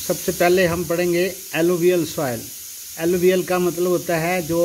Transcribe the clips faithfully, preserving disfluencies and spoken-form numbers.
सबसे पहले हम पढ़ेंगे एलुवियल सॉइल। एलुवियल का मतलब होता है जो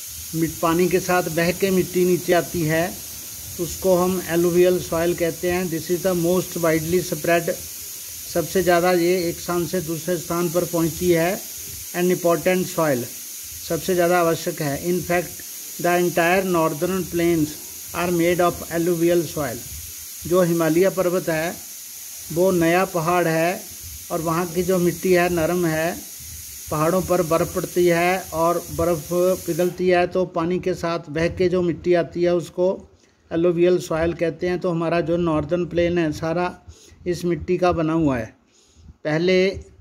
पानी के साथ बह के मिट्टी नीचे आती है, उसको हम एलुवियल सॉइल कहते हैं। This is the most widely spread, सबसे ज़्यादा ये एक स्थान से दूसरे स्थान पर पहुंचती है। एंड इम्पॉर्टेंट सॉइल, सबसे ज़्यादा आवश्यक है। In fact the entire northern plains are made of alluvial soil. जो हिमालय पर्वत है वो नया पहाड़ है और वहाँ की जो मिट्टी है नरम है। पहाड़ों पर बर्फ़ पड़ती है और बर्फ़ पिघलती है तो पानी के साथ बह के जो मिट्टी आती है उसको एलुवियल सॉइल कहते हैं। तो हमारा जो नॉर्दर्न प्लेन है सारा इस मिट्टी का बना हुआ है। पहले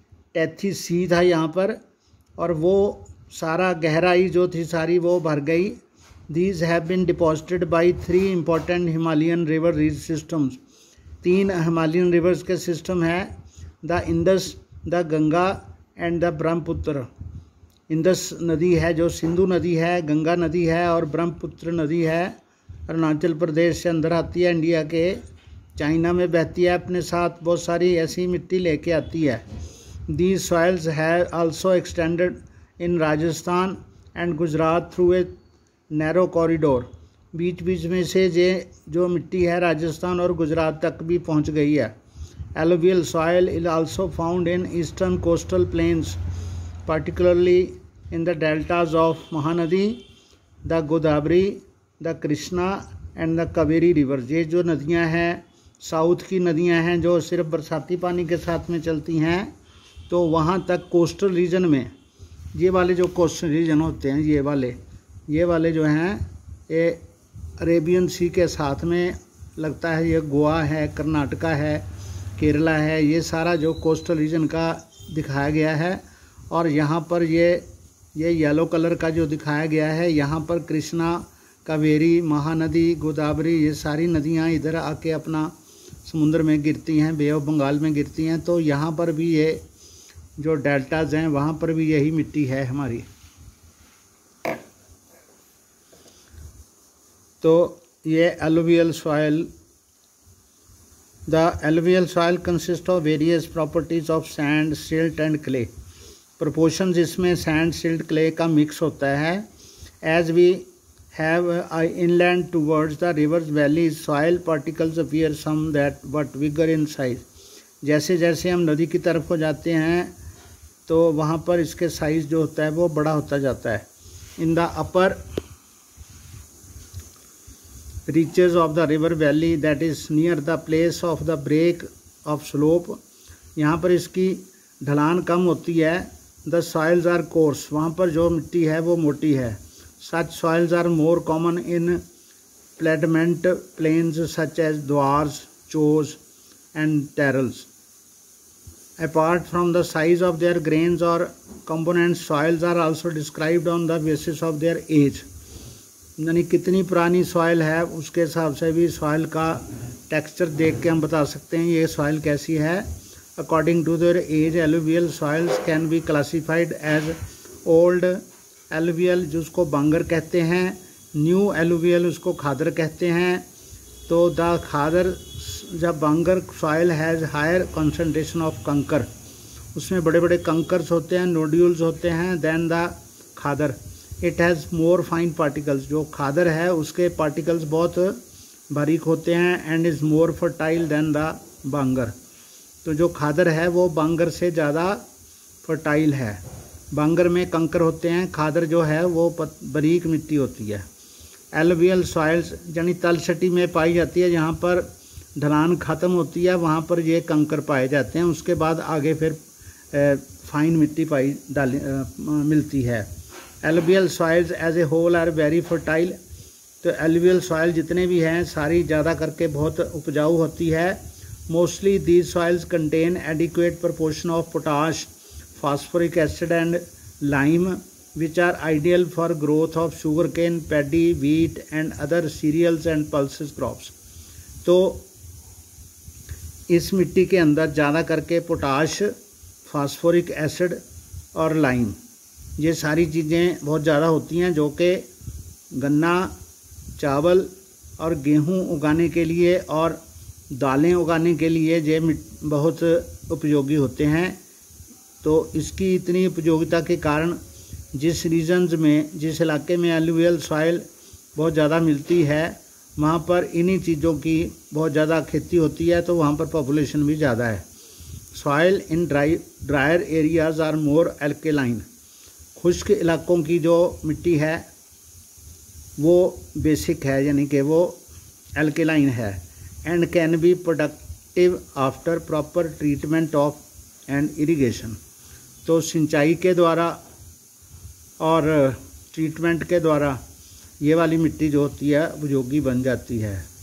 टैथी सी था यहाँ पर और वो सारा गहराई जो थी सारी वो भर गई। These have been deposited by three important Himalayan river systems. तीन हिमालयन रिवर्स के सिस्टम है, the Indus, the Ganga and the Brahmaputra. Indus नदी है जो सिंधु नदी है, गंगा नदी है और ब्रह्मपुत्र नदी है अरुणाचल प्रदेश से अंदर आती है, इंडिया के चाइना में बहती है, अपने साथ बहुत सारी ऐसी मिट्टी लेके आती है। These soils have also extended in Rajasthan and Gujarat through a narrow corridor. बीच बीच में से जे जो मिट्टी है राजस्थान और गुजरात तक भी पहुंच गई है। Alluvial soil is also found in eastern coastal plains, particularly in the deltas of Mahanadi, the Godavari, the Krishna and the Kaveri river. ये जो नदियां हैं साउथ की नदियां हैं जो सिर्फ बरसाती पानी के साथ में चलती हैं, तो वहाँ तक कोस्टल रीजन में ये वाले जो कोस्टल रीजन होते हैं ये वाले ये वाले जो हैं ये अरेबियन सी के साथ में लगता है। ये गोवा है, कर्नाटका है, केरला है, ये सारा जो कोस्टल रीजन का दिखाया गया है। और यहाँ पर ये ये येलो कलर का जो दिखाया गया है, यहाँ पर कृष्णा, कावेरी, महानदी, गोदावरी, ये सारी नदियाँ इधर आके अपना समुद्र में गिरती हैं, बे ऑफ बंगाल में गिरती हैं। तो यहाँ पर भी ये जो डेल्टाज हैं वहाँ पर भी यही मिट्टी है हमारी। तो ये alluvial soil, the alluvial soil consist of various properties of sand, silt and clay. Proportions इसमें सैंड, सिल्ट, क्ले का मिक्स होता है। As we have inland towards the rivers valleys soil particles appear somewhat but bigger in size. जैसे जैसे हम नदी की तरफ को जाते हैं तो वहाँ पर इसके साइज़ जो होता है वो बड़ा होता जाता है। In the upper reaches of the river valley that is near the place of the break of slope, यहाँ पर इसकी ढलान कम होती है। the soils are coarse, वहाँ पर जो मिट्टी है वो मोटी है। such soils are more common in platement plains such as dwars, chos and terrals. Apart from the size of their grains or components, soils are also described on the basis of their age. यानी कितनी पुरानी soil है उसके हिसाब से भी soil का texture देख के हम बता सकते हैं ये सॉइल कैसी है। According to their age alluvial soils can be classified as old alluvial जिसको बांगर कहते हैं, न्यू एलुवियल उसको खादर कहते हैं। तो द खादर, जब bangar soil has higher concentration of kankar, उसमें बड़े बड़े कंकर्स होते हैं, नोड्यूल्स होते हैं, then the khadar. It has more fine particles, जो खादर है उसके पार्टिकल्स बहुत बारीक होते हैं। And is more fertile than the bangar. तो जो खादर है वो बांगर से ज़्यादा फर्टाइल है। बांगर में कंकर होते हैं, खादर जो है वो बारीक मिट्टी होती है। एलुवियल सॉइल्स यानी तलछटी में पाई जाती है, जहाँ पर ढलान ख़त्म होती है वहाँ पर ये कंकर पाए जाते हैं। उसके बाद आगे फिर फाइन मिट्टी पाई डाली मिलती है। Alluvial soils as a whole are very fertile. तो एलुवियल सॉइल जितने भी हैं सारी ज़्यादा करके बहुत उपजाऊ होती है। Mostly these soils contain adequate proportion of potash, phosphoric acid and lime which are ideal for growth of sugar cane, paddy, wheat and other cereals and pulses crops. तो इस मिट्टी के अंदर ज़्यादा करके पोटाश, फास्फोरिक एसिड और lime, ये सारी चीज़ें बहुत ज़्यादा होती हैं जो कि गन्ना, चावल और गेहूं उगाने के लिए और दालें उगाने के लिए ये बहुत उपयोगी होते हैं। तो इसकी इतनी उपयोगिता के कारण जिस रीजन्स में, जिस इलाके में एलुवियल सॉइल बहुत ज़्यादा मिलती है, वहाँ पर इन्हीं चीज़ों की बहुत ज़्यादा खेती होती है, तो वहाँ पर पॉपुलेशन भी ज़्यादा है। Soil in dry drier areas are more alkaline. खुश्क इलाकों की जो मिट्टी है वो बेसिक है, यानी कि वो एल्केलाइन है। And can be productive after proper treatment of and irrigation. तो सिंचाई के द्वारा और ट्रीटमेंट के द्वारा ये वाली मिट्टी जो होती है उपयोगी बन जाती है।